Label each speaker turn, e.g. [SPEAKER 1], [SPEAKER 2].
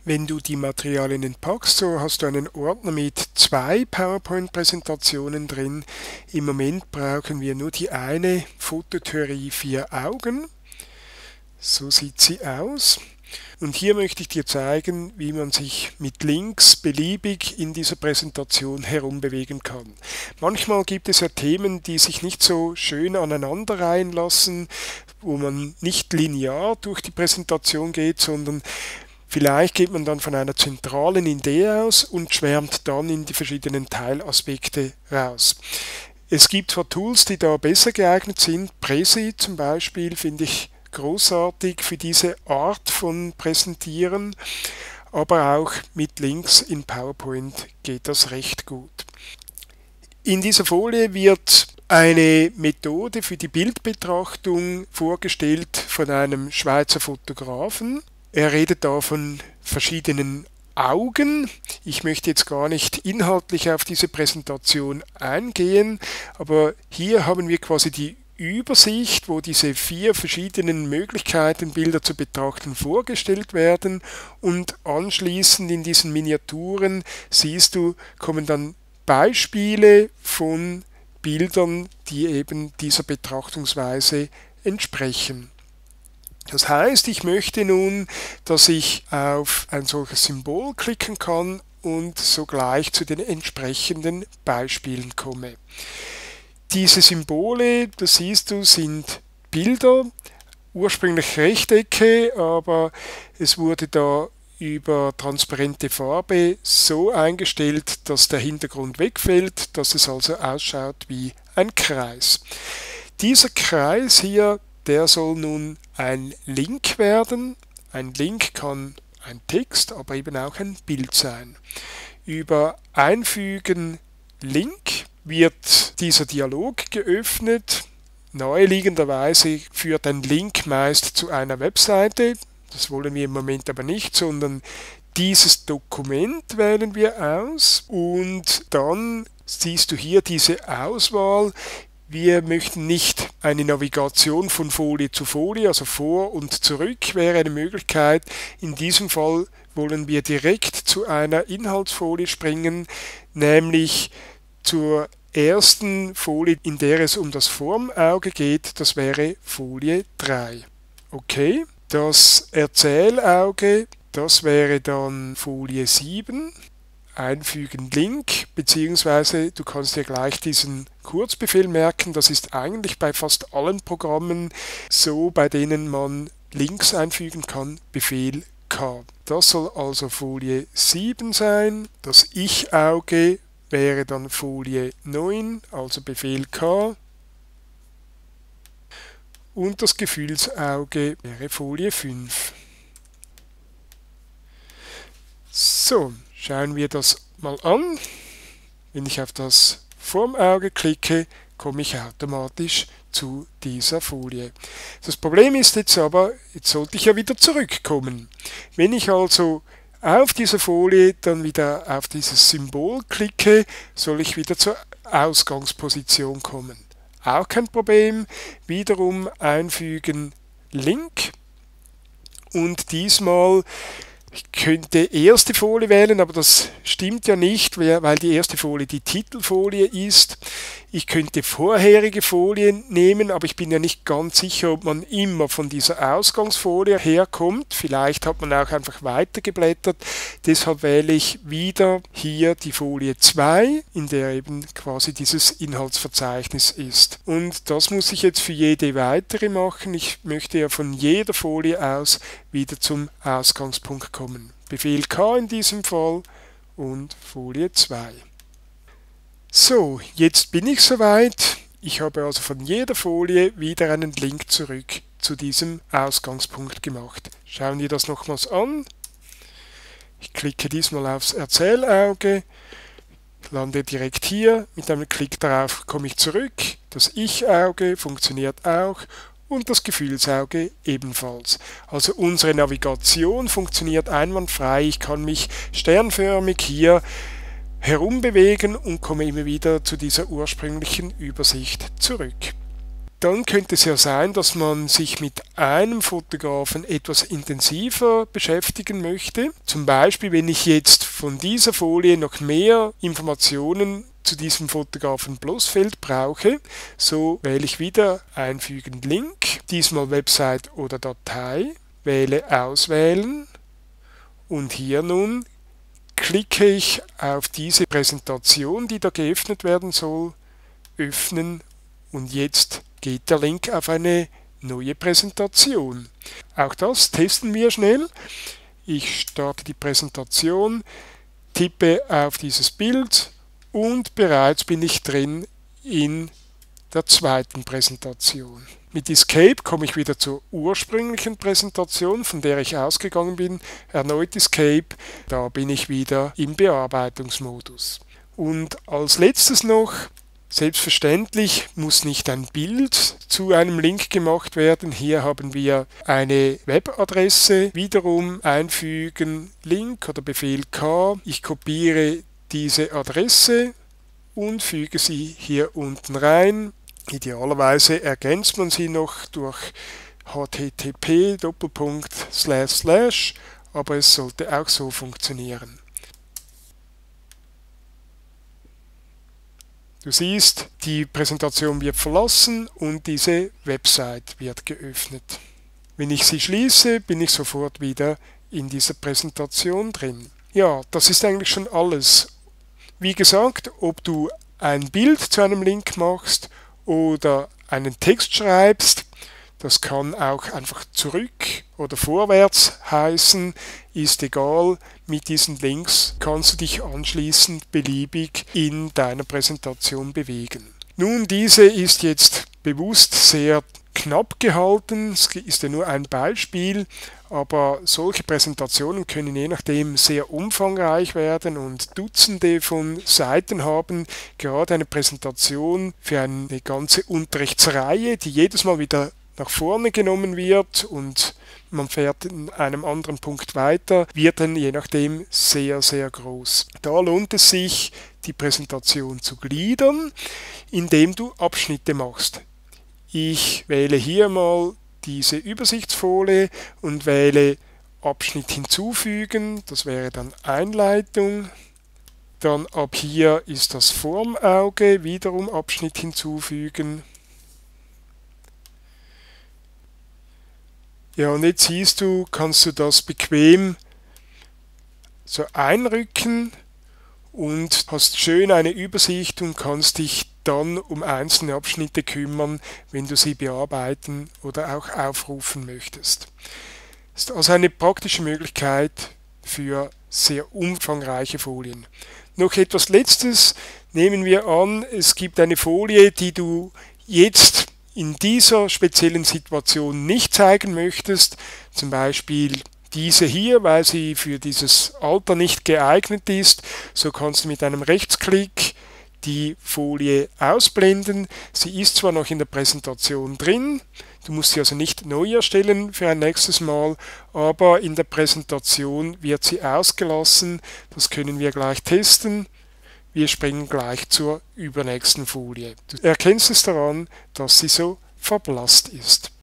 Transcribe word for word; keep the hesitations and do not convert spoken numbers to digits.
[SPEAKER 1] Wenn du die Materialien entpackst, so hast du einen Ordner mit zwei PowerPoint-Präsentationen drin. Im Moment brauchen wir nur die eine Fototheorie vier Augen. So sieht sie aus. Und hier möchte ich dir zeigen, wie man sich mit Links beliebig in dieser Präsentation herumbewegen kann. Manchmal gibt es ja Themen, die sich nicht so schön aneinanderreihen lassen, wo man nicht linear durch die Präsentation geht, sondern vielleicht geht man dann von einer zentralen Idee aus und schwärmt dann in die verschiedenen Teilaspekte raus. Es gibt zwar Tools, die da besser geeignet sind. Prezi zum Beispiel finde ich großartig für diese Art von Präsentieren, aber auch mit Links in PowerPoint geht das recht gut. In dieser Folie wird eine Methode für die Bildbetrachtung vorgestellt von einem Schweizer Fotografen. Er redet da von verschiedenen Augen. Ich möchte jetzt gar nicht inhaltlich auf diese Präsentation eingehen, aber hier haben wir quasi die Übersicht, wo diese vier verschiedenen Möglichkeiten, Bilder zu betrachten, vorgestellt werden, und anschließend in diesen Miniaturen siehst du, kommen dann Beispiele von Bildern, die eben dieser Betrachtungsweise entsprechen. Das heißt, ich möchte nun, dass ich auf ein solches Symbol klicken kann und sogleich zu den entsprechenden Beispielen komme. Diese Symbole, das siehst du, sind Bilder, ursprünglich Rechtecke, aber es wurde da über transparente Farbe so eingestellt, dass der Hintergrund wegfällt, dass es also ausschaut wie ein Kreis. Dieser Kreis hier, der soll nun ein Link werden. Ein Link kann ein Text, aber eben auch ein Bild sein. Über Einfügen Link wird dieser Dialog geöffnet. Naheliegenderweise führt ein Link meist zu einer Webseite. Das wollen wir im Moment aber nicht, sondern dieses Dokument wählen wir aus und dann siehst du hier diese Auswahl. Wir möchten nicht eine Navigation von Folie zu Folie, also vor und zurück wäre eine Möglichkeit. In diesem Fall wollen wir direkt zu einer Inhaltsfolie springen, nämlich zur ersten Folie, in der es um das Formauge geht. Das wäre Folie drei. Okay, das Erzählauge, das wäre dann Folie sieben. Einfügen Link, beziehungsweise du kannst dir gleich diesen Kurzbefehl merken. Das ist eigentlich bei fast allen Programmen so, bei denen man Links einfügen kann, Befehl K. Das soll also Folie sieben sein. Das Ich-Auge wäre dann Folie neun, also Befehl K. Und das Gefühlsauge wäre Folie fünf. So, schauen wir das mal an. Wenn ich auf das Formauge klicke, komme ich automatisch zu dieser Folie. Das Problem ist jetzt aber, jetzt sollte ich ja wieder zurückkommen. Wenn ich also auf dieser Folie dann wieder auf dieses Symbol klicke, soll ich wieder zur Ausgangsposition kommen. Auch kein Problem. Wiederum einfügen Link und diesmal, ich könnte erste Folie wählen, aber das stimmt ja nicht, weil die erste Folie die Titelfolie ist. Ich könnte vorherige Folien nehmen, aber ich bin ja nicht ganz sicher, ob man immer von dieser Ausgangsfolie herkommt. Vielleicht hat man auch einfach weitergeblättert. Deshalb wähle ich wieder hier die Folie zwei, in der eben quasi dieses Inhaltsverzeichnis ist. Und das muss ich jetzt für jede weitere machen. Ich möchte ja von jeder Folie aus wieder zum Ausgangspunkt kommen. Befehl K in diesem Fall und Folie zwei. So, jetzt bin ich soweit. Ich habe also von jeder Folie wieder einen Link zurück zu diesem Ausgangspunkt gemacht. Schauen wir das nochmals an. Ich klicke diesmal aufs Erzählauge, lande direkt hier. Mit einem Klick darauf komme ich zurück. Das Ich-Auge funktioniert auch und das Gefühlsauge ebenfalls. Also unsere Navigation funktioniert einwandfrei. Ich kann mich sternförmig hier herumbewegen und komme immer wieder zu dieser ursprünglichen Übersicht zurück. Dann könnte es ja sein, dass man sich mit einem Fotografen etwas intensiver beschäftigen möchte. Zum Beispiel, wenn ich jetzt von dieser Folie noch mehr Informationen zu diesem Fotografen Plusfeld brauche, so wähle ich wieder Einfügen Link, diesmal Website oder Datei, wähle Auswählen und hier nun klicke ich auf diese Präsentation, die da geöffnet werden soll, öffnen und jetzt geht der Link auf eine neue Präsentation. Auch das testen wir schnell. Ich starte die Präsentation, tippe auf dieses Bild und bereits bin ich drin in der zweiten Präsentation. Mit Escape komme ich wieder zur ursprünglichen Präsentation, von der ich ausgegangen bin. Erneut Escape, da bin ich wieder im Bearbeitungsmodus. Und als letztes noch, selbstverständlich muss nicht ein Bild zu einem Link gemacht werden. Hier haben wir eine Webadresse, wiederum einfügen, Link oder Befehl K. Ich kopiere diese Adresse und füge sie hier unten rein. Idealerweise ergänzt man sie noch durch H T T P Doppelpunkt Slash Slash, aber es sollte auch so funktionieren. Du siehst, die Präsentation wird verlassen und diese Website wird geöffnet. Wenn ich sie schließe, bin ich sofort wieder in dieser Präsentation drin. Ja, das ist eigentlich schon alles. Wie gesagt, ob du ein Bild zu einem Link machst oder einen Text schreibst, das kann auch einfach zurück oder vorwärts heißen, ist egal. Mit diesen Links kannst du dich anschließend beliebig in deiner Präsentation bewegen. Nun, diese ist jetzt bewusst sehr knapp gehalten, es ist ja nur ein Beispiel, aber solche Präsentationen können je nachdem sehr umfangreich werden und Dutzende von Seiten haben. Gerade eine Präsentation für eine ganze Unterrichtsreihe, die jedes Mal wieder nach vorne genommen wird und man fährt in einem anderen Punkt weiter, wird dann je nachdem sehr, sehr groß. Da lohnt es sich, die Präsentation zu gliedern, indem du Abschnitte machst. Ich wähle hier mal diese Übersichtsfolie und wähle Abschnitt hinzufügen, das wäre dann Einleitung. Dann ab hier ist das Formauge, wiederum Abschnitt hinzufügen. Ja, und jetzt siehst du, kannst du das bequem so einrücken und hast schön eine Übersicht und kannst dich dann um einzelne Abschnitte kümmern, wenn du sie bearbeiten oder auch aufrufen möchtest. Das ist also eine praktische Möglichkeit für sehr umfangreiche Folien. Noch etwas Letztes, nehmen wir an, es gibt eine Folie, die du jetzt in dieser speziellen Situation nicht zeigen möchtest, zum Beispiel diese hier, weil sie für dieses Alter nicht geeignet ist, so kannst du mit einem Rechtsklick die Folie ausblenden. Sie ist zwar noch in der Präsentation drin, du musst sie also nicht neu erstellen für ein nächstes Mal, aber in der Präsentation wird sie ausgelassen. Das können wir gleich testen. Wir springen gleich zur übernächsten Folie. Du erkennst es daran, dass sie so verblasst ist.